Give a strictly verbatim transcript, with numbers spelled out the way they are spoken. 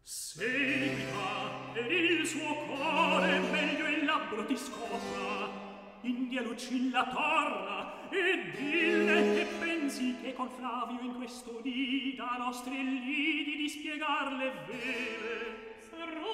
Seguita, ed il suo cuore meglio il labbro ti scopra, indi a Lucilla torna, e dille che pensi che con Flavio in questo dì da nostri lidi dispiegar le vere. Sarò